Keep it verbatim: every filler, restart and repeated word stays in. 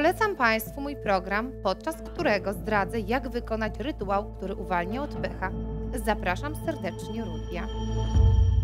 Polecam Państwu mój program, podczas którego zdradzę, jak wykonać rytuał, który uwalnia od pecha. Zapraszam serdecznie, Rudia.